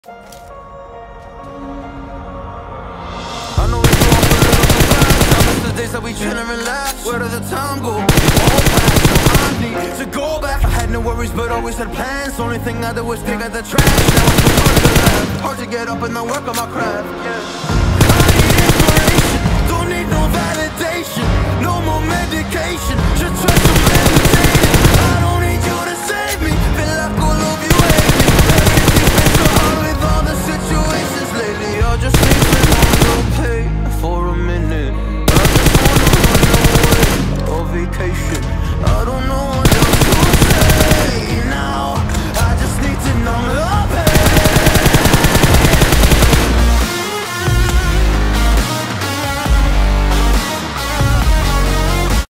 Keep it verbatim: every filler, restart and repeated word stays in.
I know we grew up a little too fast. I miss the days that we chill and relax. Where did the time go? All past, so I need to go back. I had no worries but always had plans. Only thing I did was dig at the trash. Now it's too hard to laugh. Hard to get up and then work on my craft. Yeah. I need inspiration, don't need no validation. No more medication, just trust some meditating. I don't need